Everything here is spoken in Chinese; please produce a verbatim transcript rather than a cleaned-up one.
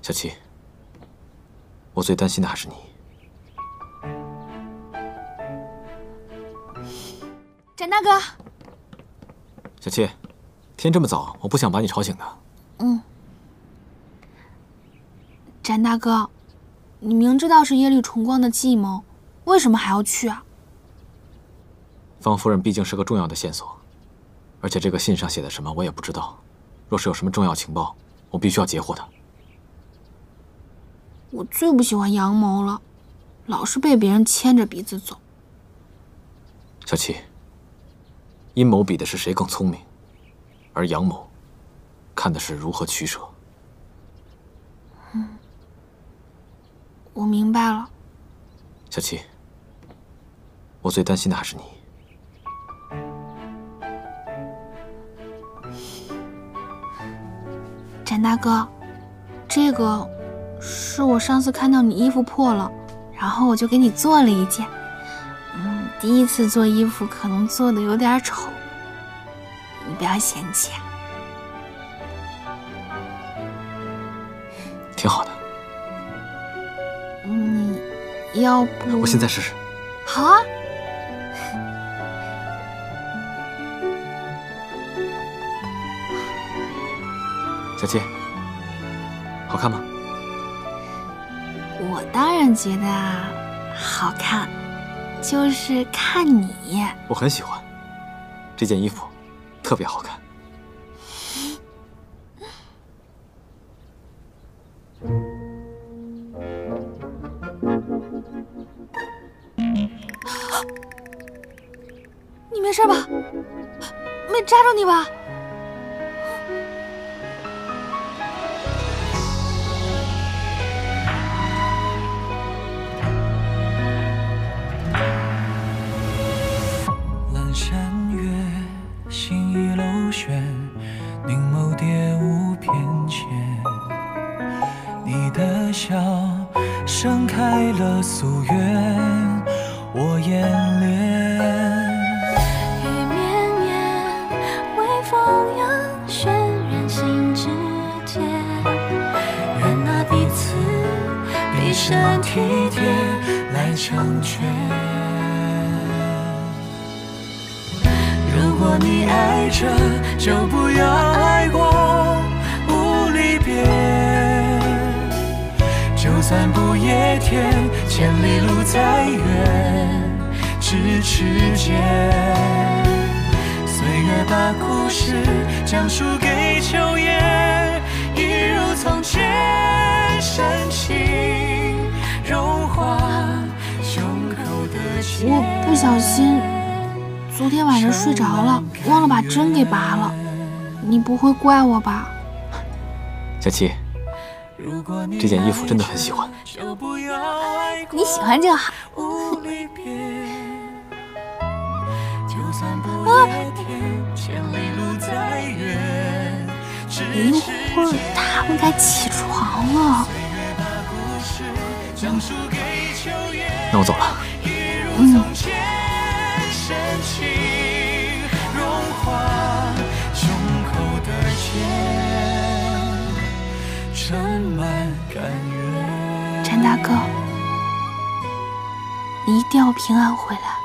小七，我最担心的还是你。 展大哥， 小七，天这么早，我不想把你吵醒的。 嗯。展大哥，你明知道是耶律重光的计谋，为什么还要去啊？ 方夫人毕竟是个重要的线索，而且这个信上写的什么我也不知道。若是有什么重要情报，我必须要截获他。 我最不喜欢阳谋了，老是被别人牵着鼻子走。 小七，阴谋比的是谁更聪明，而阳谋看的是如何取舍。 嗯，我明白了。 小七，我最担心的还是你。 展大哥，这个是我上次看到你衣服破了，然后我就给你做了一件。嗯，第一次做衣服可能做的有点丑，你不要嫌弃啊。 挺好的。 你要不…… 我现在试试。 好啊。 小七，好看吗？ 我当然觉得好看，就是看你。 我很喜欢这件衣服，特别好看。 你没事吧？没扎着你吧？ 盛开了夙愿，我眼帘。 雨绵绵，微风扬，渲染心之间。愿那彼此毕生体贴来成全。如果你爱着，就不要爱过不离别。就算不夜天，千里路再远，咫尺间。岁月把故事讲述给秋叶，一如从前深情融化胸口的结。 我不小心昨天晚上睡着了，忘了把针给拔了，你不会怪我吧？ 小七，这件衣服真的很喜欢。 你喜欢就好。啊！一会儿他们该起床了。 嗯，那我走了。 嗯。展大哥，你一定要平安回来。